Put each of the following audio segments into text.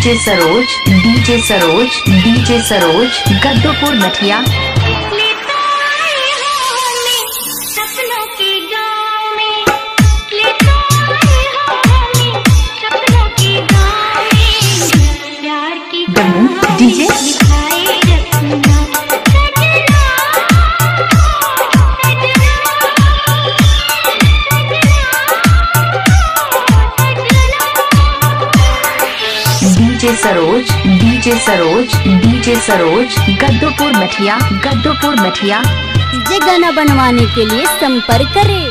DJ Saroj Gaddopur मठिया। DJ Saroj Gaddopur मठिया। DJ गाना बनवाने के लिए संपर्क करें।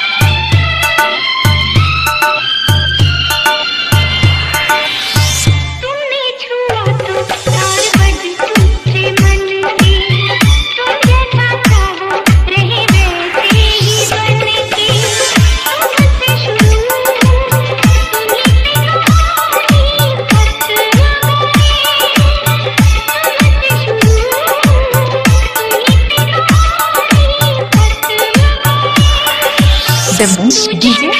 डीजे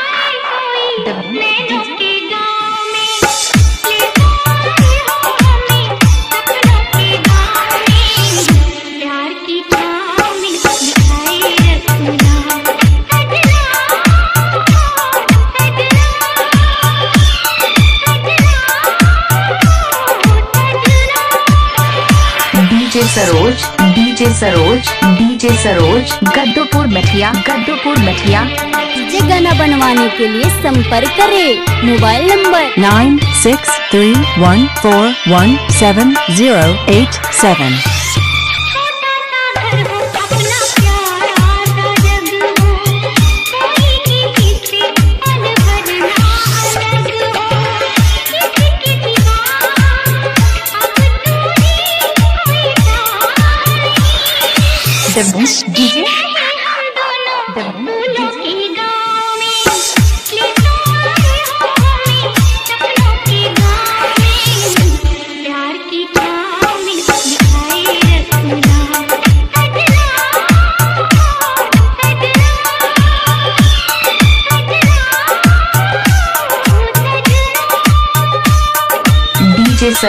सरोज गद्दोपुर मठिया। डीजे गाना बनवाने के लिए संपर्क करें। Mobile number 9631417087। DJ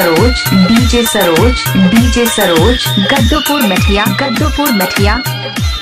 Saroj Gaddopur मठिया।